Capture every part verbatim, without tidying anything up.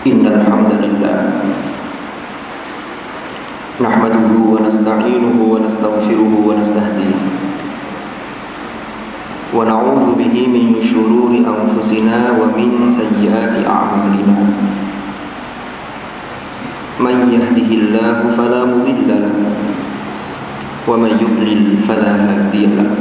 Innal hamdalillah nahmaduhu wa nasta'inuhu wa nastaghfiruhu wa nastahdihi wa na'udzu bihi min shururi anfusina wa min sayyiati a'malina. Man yahdihillahu fala mudilla lahu wa man yudlil fala hadiya lahu.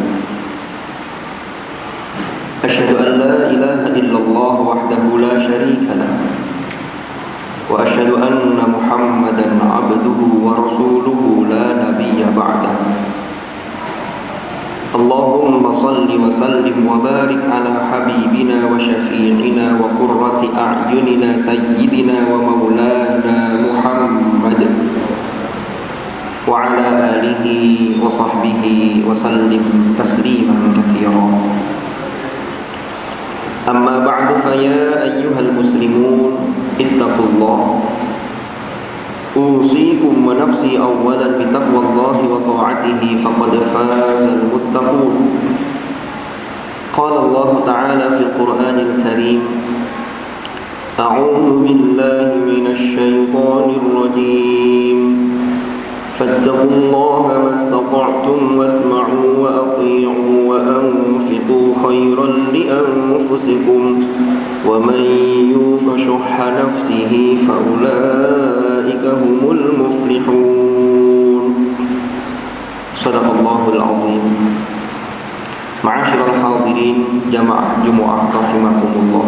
Asyhadu an la ilaha illallah wahdahu la syarika lahu wa asyhadu anna Muhammadan abduhu wa rasuluhu la nabiyya ba'dahu. Allahumma salli wa sallim wa barik ala habibina wa syafi'ina wa qurrati a'yunina sayyidina wa maulana Muhammad wa ala alihi wa sahbihi wa sallim tasliman katsiran. Amma ba'du, fa ya ayyuhal muslimun ittaqullah. Usikum wa nafsi awwalan bi taqwallahi wa ta'atihi faqad fazal muttaqun. Qala Allah ta'ala fil Qur'anil Karim, A'udzu billahi minasy syaithanir rajim. Fattaqullaha mastata'tum wasma'u wa athi'u wa anfiqu khairan li anfusikum wa man yuqa shuhha nafsihi fa ulaika humul muflihun. Shadaqallahul azim. Ma'asyiral hadirin jamaah Jumat rahimakumullah.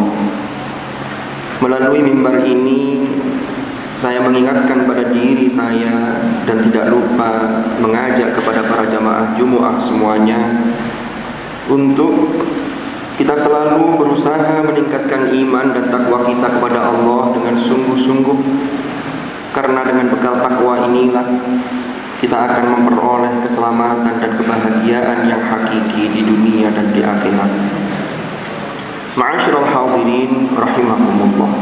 Melalui mimbar ini saya mengingatkan pada diri saya dan tidak lupa mengajak kepada para jamaah Jumat semuanya untuk kita selalu berusaha meningkatkan iman dan takwa kita kepada Allah dengan sungguh-sungguh, karena dengan bekal takwa inilah kita akan memperoleh keselamatan dan kebahagiaan yang hakiki di dunia dan di akhirat. Ma'asyiral hadirin rahimakumullah.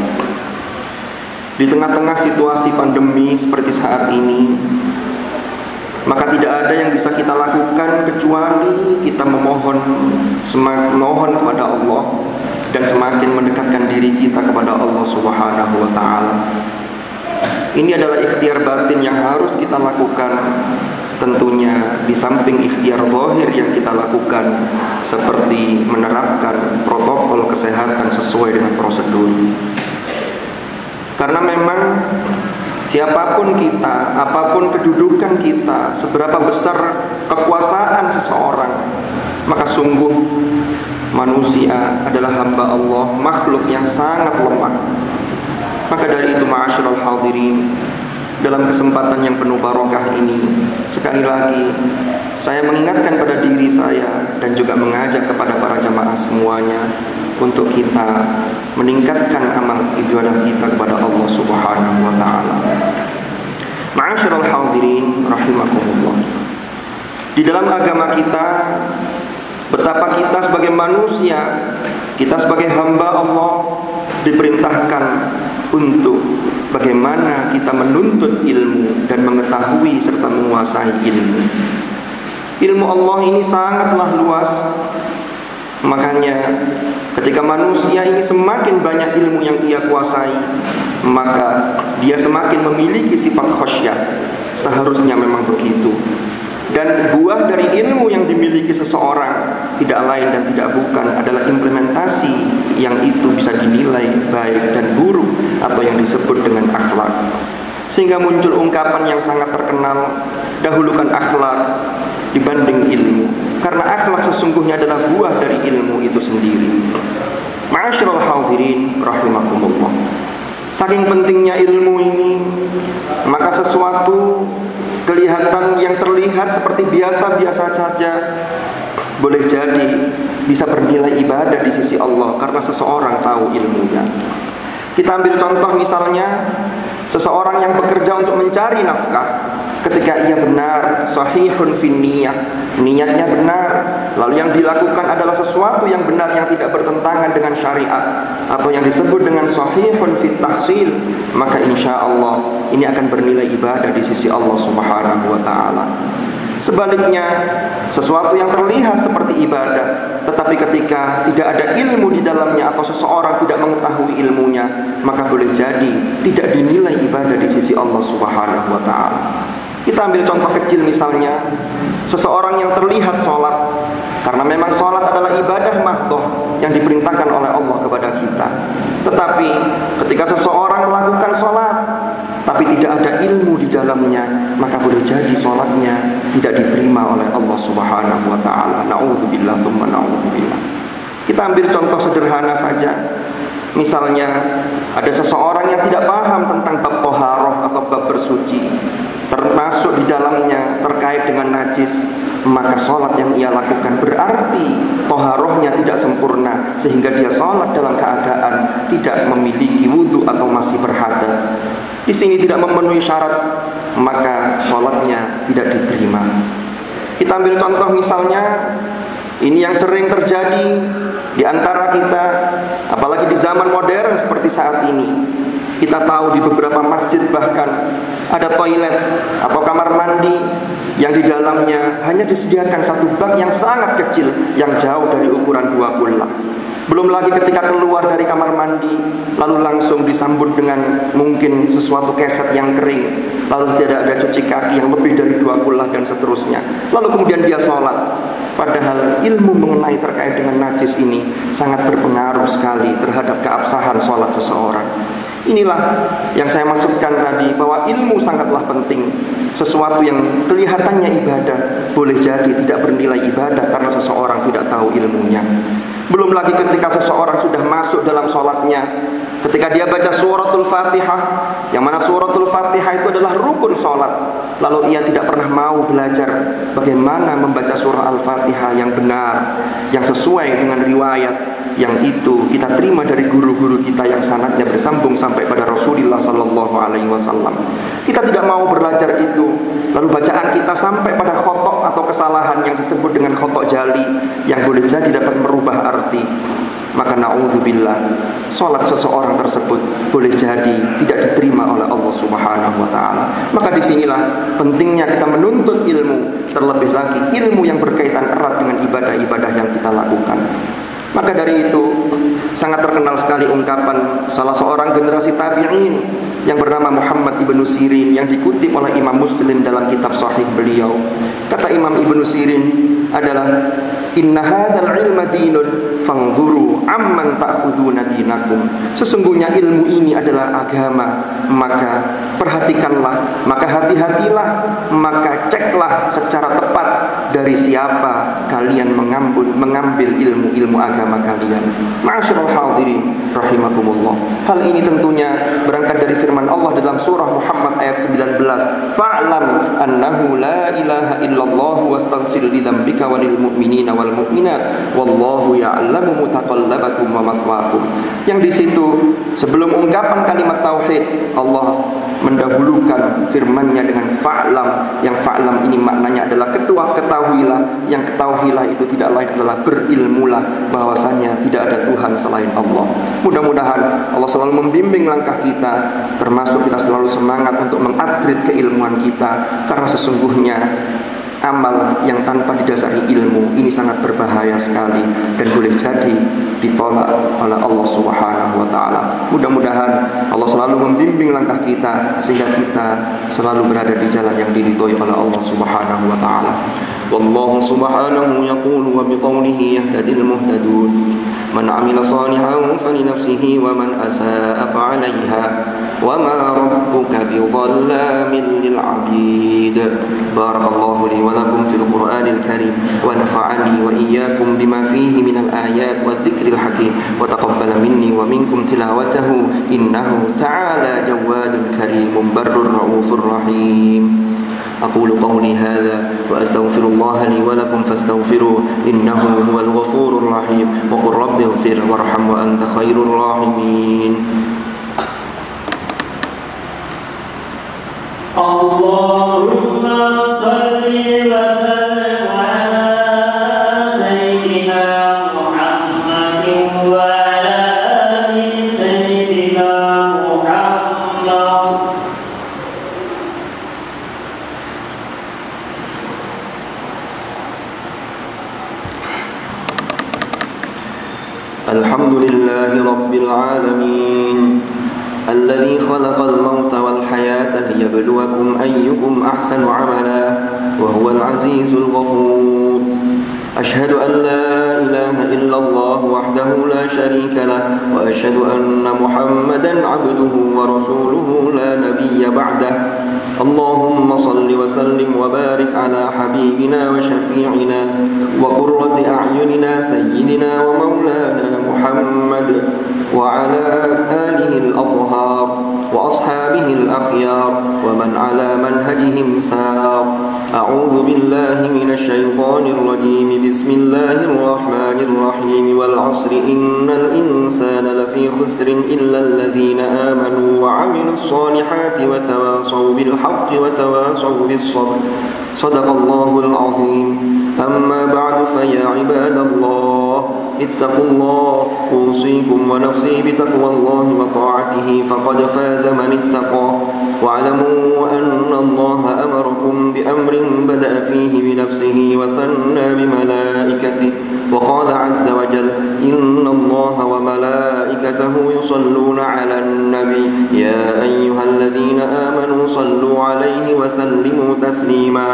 Di tengah-tengah situasi pandemi seperti saat ini, maka tidak ada yang bisa kita lakukan kecuali kita memohon, semakin memohon kepada Allah dan semakin mendekatkan diri kita kepada Allah Subhanahu wa taala. Ini adalah ikhtiar batin yang harus kita lakukan, tentunya di samping ikhtiar zahir yang kita lakukan seperti menerapkan protokol kesehatan sesuai dengan prosedur. Karena memang siapapun kita, apapun kedudukan kita, seberapa besar kekuasaan seseorang, maka sungguh manusia adalah hamba Allah, makhluk yang sangat lemah. Maka dari itu ma'asyiral hadirin, dalam kesempatan yang penuh barokah ini, sekali lagi saya mengingatkan pada diri saya dan juga mengajak kepada para jamaah semuanya untuk kita meningkatkan amal ibadah kita kepada Allah Subhanahu wa taala. Ma'asyiral hadirin rahimakumullah. Di dalam agama kita, betapa kita sebagai manusia, kita sebagai hamba Allah diperintahkan untuk bagaimana kita menuntut ilmu dan mengetahui serta menguasai ilmu. Ilmu Allah ini sangatlah luas. Makanya ketika manusia ini semakin banyak ilmu yang ia kuasai, maka dia semakin memiliki sifat khasyah. Seharusnya memang begitu. Dan buah dari ilmu yang dimiliki seseorang tidak lain dan tidak bukan adalah implementasi yang itu bisa dinilai baik dan buruk atau yang disebut dengan akhlak. Sehingga muncul ungkapan yang sangat terkenal, dahulukan akhlak dibanding ilmu, karena akhlak sesungguhnya adalah buah dari ilmu itu sendiri. Ma'asyiral hadirin rahimakumullah. Saking pentingnya ilmu ini, maka sesuatu kelihatan yang terlihat seperti biasa-biasa saja boleh jadi bisa bernilai ibadah di sisi Allah karena seseorang tahu ilmunya. Kita ambil contoh misalnya seseorang yang bekerja untuk mencari nafkah, ketika ia benar, sahihun fin niyah, niatnya benar, lalu yang dilakukan adalah sesuatu yang benar yang tidak bertentangan dengan syariat atau yang disebut dengan sahihun fit tahsil, maka insya Allah ini akan bernilai ibadah di sisi Allah Subhanahu wa taala. Sebaliknya, sesuatu yang terlihat seperti ibadah, tetapi ketika tidak ada ilmu di dalamnya atau seseorang tidak mengetahui ilmunya, maka boleh jadi tidak dinilai ibadah di sisi Allah Subhanahu wa ta'ala. Kita ambil contoh kecil misalnya, seseorang yang terlihat sholat, karena memang sholat adalah ibadah mahdoh yang diperintahkan oleh Allah kepada kita. Tetapi ketika seseorang melakukan sholat tapi tidak ada ilmu di dalamnya, maka boleh jadi sholatnya tidak diterima oleh Allah Subhanahu wa ta'ala. Na'udzubillah tsumma na'udzubillah. Kita ambil contoh sederhana saja. Misalnya ada seseorang yang tidak paham tentang bab toharoh atau bab bersuci, termasuk di dalamnya terkait dengan najis, maka sholat yang ia lakukan berarti toharohnya tidak sempurna, sehingga dia sholat dalam keadaan tidak memiliki wudhu atau masih berhadas. Di sini tidak memenuhi syarat, maka sholatnya tidak diterima. Kita ambil contoh misalnya, ini yang sering terjadi di antara kita, apalagi di zaman modern seperti saat ini. Kita tahu di beberapa masjid bahkan ada toilet atau kamar mandi yang di dalamnya hanya disediakan satu bak yang sangat kecil, yang jauh dari ukuran dua kullah. Belum lagi ketika keluar dari kamar mandi, lalu langsung disambut dengan mungkin sesuatu keset yang kering, lalu tidak ada cuci kaki yang lebih dari dua kullah dan seterusnya. Lalu kemudian dia sholat. Padahal ilmu mengenai terkait dengan najis ini sangat berpengaruh sekali terhadap keabsahan sholat seseorang. Inilah yang saya maksudkan tadi, bahwa ilmu sangatlah penting. Sesuatu yang kelihatannya ibadah boleh jadi tidak bernilai ibadah karena seseorang tidak tahu ilmunya. Belum lagi ketika seseorang sudah masuk dalam sholatnya, ketika dia baca suratul Fatihah, yang mana suratul Fatihah itu adalah rukun sholat, lalu ia tidak pernah mau belajar bagaimana membaca surah Al-Fatihah yang benar, yang sesuai dengan riwayat yang itu kita terima dari guru-guru kita yang sanadnya bersambung sampai pada Rasulullah Sallallahu Alaihi Wasallam. Kita tidak mau belajar itu, lalu bacaan kita sampai pada khotok atau kesalahan yang disebut dengan khotok jali, yang boleh jadi dapat merubah arti. Maka na'udzubillah, sholat seseorang tersebut boleh jadi tidak diterima oleh Allah Subhanahu wa ta'ala. Maka disinilah pentingnya kita menuntut ilmu, terlebih lagi ilmu yang berkaitan erat dengan ibadah-ibadah yang kita lakukan. Maka dari itu sangat terkenal sekali ungkapan salah seorang generasi tabi'in yang bernama Muhammad ibnu Sirin, yang dikutip oleh Imam Muslim dalam kitab sahih beliau. Kata Imam ibnu Sirin adalah, inna hadzal ilma dinun fanzuru amman ta'khuduna dinakum. Sesungguhnya ilmu ini adalah agama, maka perhatikanlah, maka hati-hatilah, maka ceklah secara tepat dari siapa kalian mengambil mengambil ilmu-ilmu agama kalian. Ma'asyiral hadirin rahimakumullah. Hal ini tentunya berangkat dari firman Allah dalam surah Muhammad ayat sembilan belas, fa'lam annahu la ilaha illallah wastaghfir li dzambika walil mu'minina wal mu'minat wallahu ya'lamu mutaqallabakum wa mathwaakum. Yang di situ sebelum ungkapan kalimat tauhid, Allah mendahulukan firman-Nya dengan fa'lam, yang fa'lam ini maknanya adalah ketua ketahuilah, yang ketahuilah itu tidak lain adalah berilmulah bahwasanya tidak ada Tuhan selain Allah. Mudah-mudahan Allah selalu membimbing langkah kita, termasuk kita selalu semangat untuk mengupgrade keilmuan kita, karena sesungguhnya amal yang tanpa didasari ilmu ini sangat berbahaya sekali dan boleh jadi ditolak oleh Allah Subhanahu wa ta'ala. Mudah-mudahan Allah selalu membimbing langkah kita sehingga kita selalu berada di jalan yang diridhoi oleh Allah Subhanahu wa ta'ala. Wallahu subhanahu yaqulu wa biqawlihi yahtadil muhtadun man amila salihan falinafsihi wa man asaa fa'alayha wa ma rabbuka bidhallamin lil 'abid. Barakallahu li wa lakum fil Qur'anil karim wa nafa'ani wa iyyakum bima fihi minal ayat wa dzikril hakim wa taqabbala minni wa minkum tilawatahu innahu ta'ala jawadun karimun barrur raufur rahim. أقول قولي هذا وأستغفر الله لي ولكم فاستغفروه إنه هو الغفور الرحيم وقل رب اغفر وارحم وأنت خير الراحمين. اللهم صل وسلم على سيدنا محمد وعلى آل سيدنا محمد. العالمين الذي خلق الموت والحياة ليبلوكم أيكم أحسن عملا وهو العزيز الغفور أشهد أن لا إله إلا الله وحده لا شريك له وأشهد أن محمدا عبده ورسوله لا نبي بعده اللهم صل وسلم وبارك على حبيبنا وشفيعنا وقرة أعيننا سيدنا ومولانا محمد وعلى آله الأطهار وأصحابه الأخيار ومن على منهجهم سار أعوذ بالله من الشيطان الرجيم بسم الله الرحمن الرحيم والعصر إن الإنسان لفي خسر إلا الذين آمنوا وعملوا الصالحات وتواصوا بالحق وتواصوا بالصبر صدق الله العظيم أما بعد فيا عباد الله اتقوا الله أوصيكم ونفسي بتقوى الله وطاعته فقد فاز من اتقى واعلموا أن الله أمركم بأمر بدأ فيه بنفسه وثنى بملائكته وقال عز وجل إن الله وملائكته يصلون على النبي يا أيها الذين آمنوا صلوا عليه وسلموا تسليما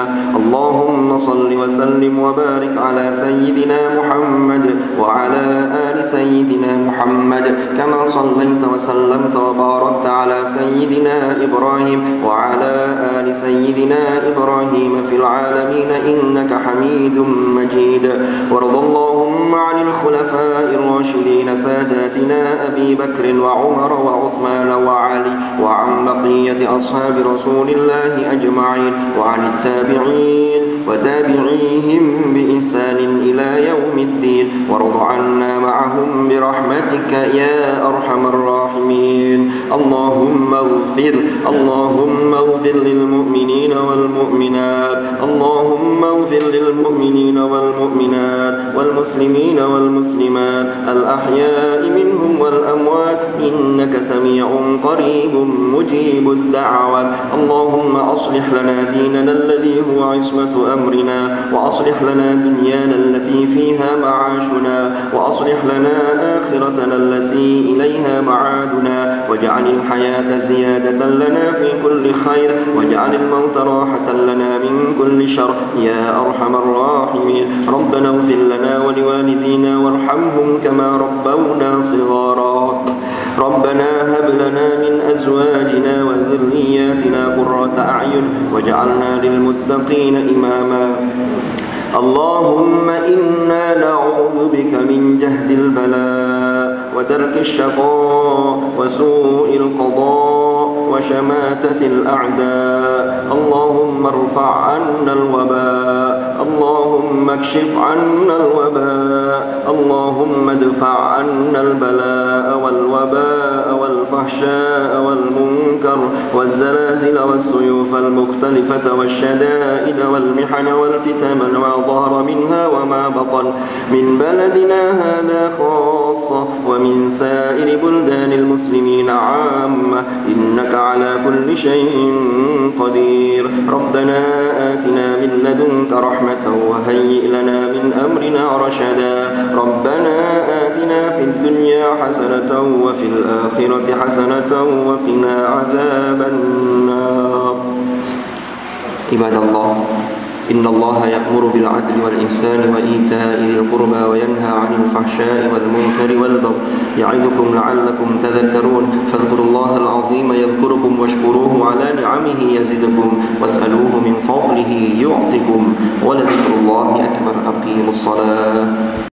اللهم صل وسلم وبارك على سيدنا محمد وعلى آل سيدنا محمد كما صليت وسلمت وباركت على سيدنا إبراهيم وعلى آل سيدنا إبراهيم في العالمين إنك حميد مجيد وارض اللهم عن الخلفاء الراشدين ساداتنا أبي بكر وعمر وعثمان وعلي وعن بقية أصحاب رسول الله أجمعين وعن التابعين وتابعيهم بإحسان إلى يوم الدين وارض عنا معهم برحمتك يا أرحم الراحمين اللهم اغفر اللهم اغفر للمؤمنين والمؤمنات اللهم اغفر للمؤمنين والمؤمنات والمسلمين والمسلمات الأحياء منهم والأموات إنك سميع قريب مجيب الدعوات اللهم أصلح لنا ديننا الذي هو عصمة أمرنا وأصلح لنا دنيانا التي فيها معاشنا وأصلح لنا آخرتنا التي إليها معادنا واجعل الحياة زيادة لنا في كل خير واجعل الموت راحة لنا من كل شر يا أرحم الراحمين ربنا اغفر لنا ولوالدينا وارحمهم كما ربونا صغارا ربنا هب لنا من أزواجنا وذرياتنا قرة أعين واجعلنا للمتقين إماما اللهم إنا نعوذ بك من جهد البلاء ودرك الشقاء وسوء القضاء وشماتة الأعداء اللهم ارفع عنا الوباء اللهم اكشف عنا الوباء اللهم ادفع عنا البلاء والوباء والفحشاء والمنكر والزلازل والسيوف المختلفة والشدائد والمحن والفتن ما ظهر منها وما بطن من بلدنا هذا خاصة ومن سائر بلدان المسلمين عامة إنك على كل شيء قدير ربنا آتنا من لدنك رحمة وهيئ لنا من أمرنا رشدا ربنا آتنا في الدنيا حسنة وفي الآخرة حسنة وقنا عذاب النار عباد الله إن الله يأمر بالعدل والإحسان وإيتاء ذي القربى وينهى عن الفحشاء والمنكر والبغي يعظكم لعلكم تذكرون فاذكروا الله العظيم يذكركم واشكروه على نعمه يزدكم واسألوه من فضله يعطكم ولذكر الله أكبر أقيموا الصلاة